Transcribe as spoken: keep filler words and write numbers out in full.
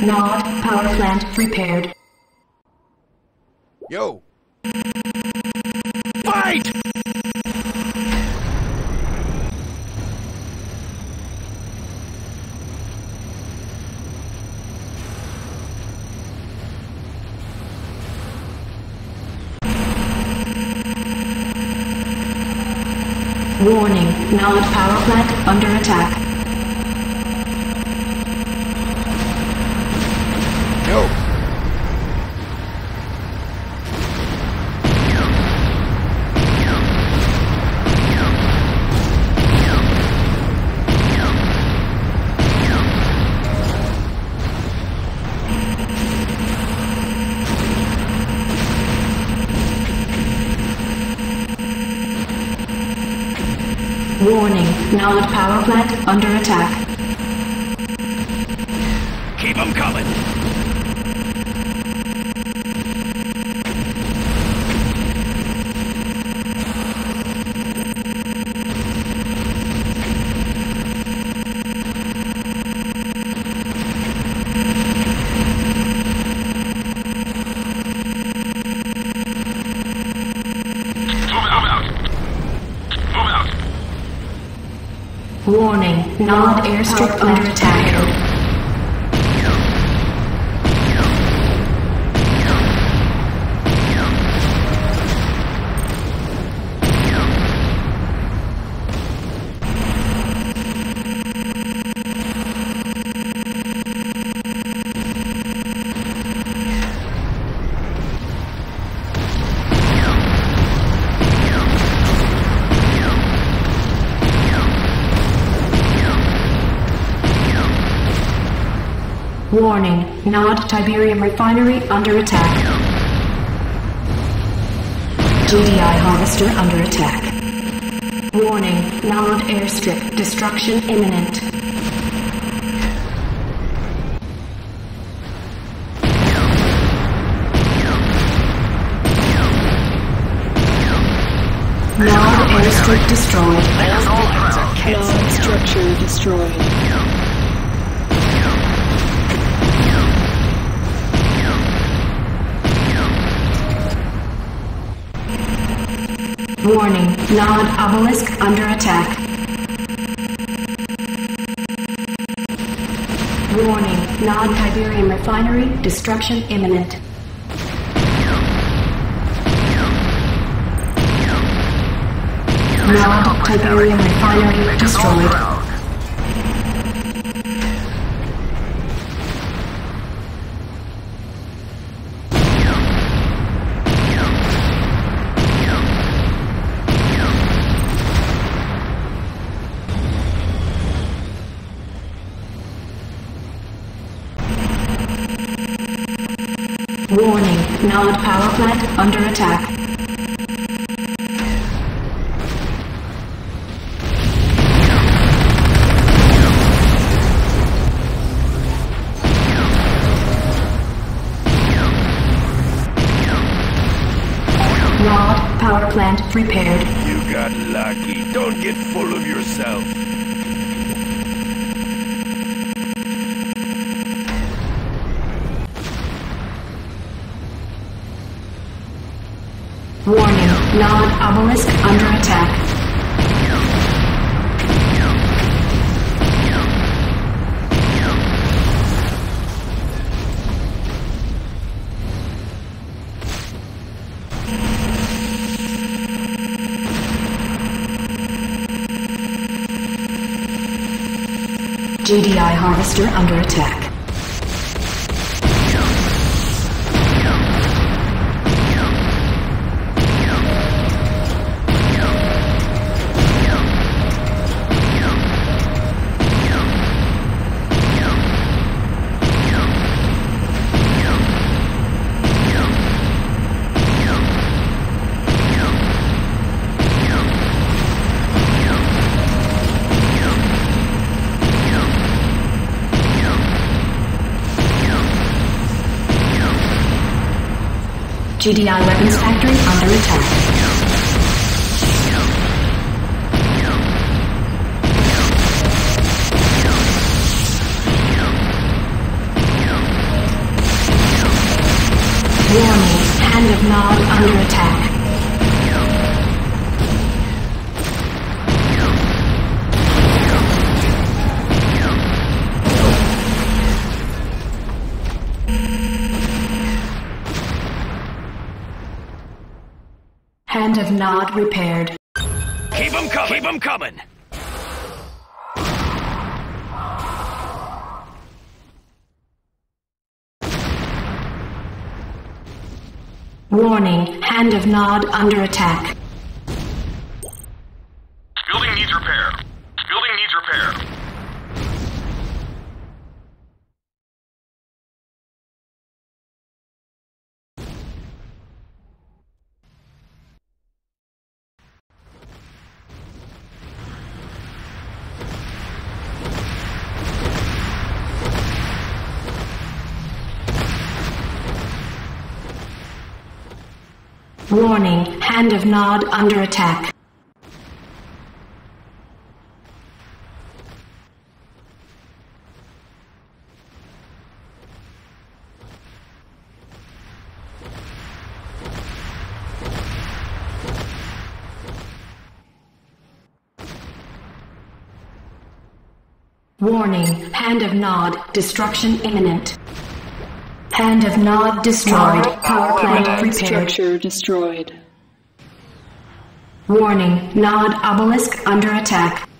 Nod power plant repaired. Yo! Fight! Warning, Nod power plant under attack. Yo! Warning, Nod power plant under attack. Keep 'em coming! Warning, Nod airstrip under attack. Warning, Nod Tiberium refinery under attack. G D I harvester under attack. Warning, Nod airstrip destruction imminent. Nod airstrip destroyed. Nod structure destroyed. Warning, Nod obelisk under attack. Warning, Nod Tiberium refinery destruction imminent. Nod Tiberium refinery destroyed. Warning, Nod power plant under attack. Nod power plant repaired. You got lucky. Don't get full of yourself. Warning, Nod obelisk under attack. G D I harvester under attack. G D I weapons factory under attack. of Nod under attack. Hand of Nod repaired. Keep them coming! Keep them coming! Warning, Hand of Nod under attack. Building needs repair. Building needs repair. Warning, Hand of Nod under attack. Warning, Hand of Nod, destruction imminent. Hand of Nod destroyed. Power plant Node repaired. structure destroyed. Warning, Nod obelisk under attack.